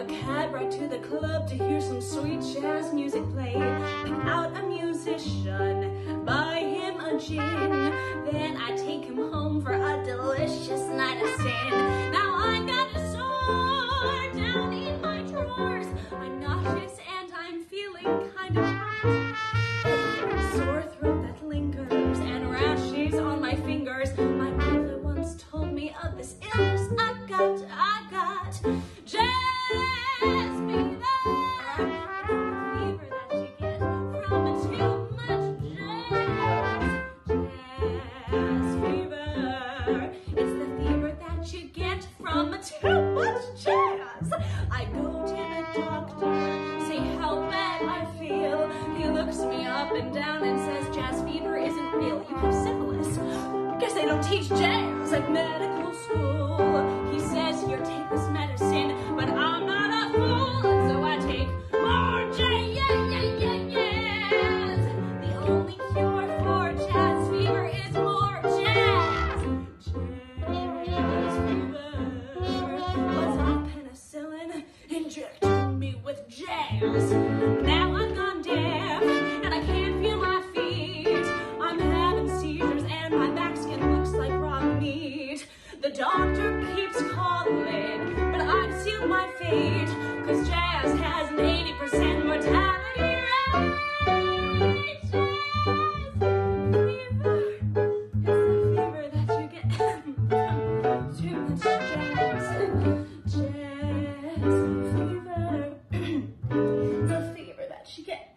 a cab right to the club to hear some sweet jazz music play. Pick out a musician, buy him a gin, then I take him home for a delicious night of sin. Now I got a sore down in my drawers, I'm nauseous and I'm feeling kind of hot. Sore throat that lingers and rashes on my fingers. My mother once told me of this illness I got jazz fever. Fever that you get from too much jazz. Jazz fever. It's the fever that you get from too much jazz. I go to the doctor, say how bad I feel. He looks me up and down and says jazz fever isn't real. You have syphilis. Guess they don't teach jazz at medical school. He says here, take this medicine, but I'm not a fool, and so I take more jazz. The only cure for jazz fever is more jazz. Jazz fever. What's off penicillin? Inject me with jazz. Now I'm gone deaf and I can't feel my feet. I'm having seizures and my back skin looks like raw meat. The doctor keeps calling, but I've sealed my fate, 'cause jazz has an 80% mortality rate. Jazz fever. It's the fever that you get too much jazz. Jazz fever. The fever that you get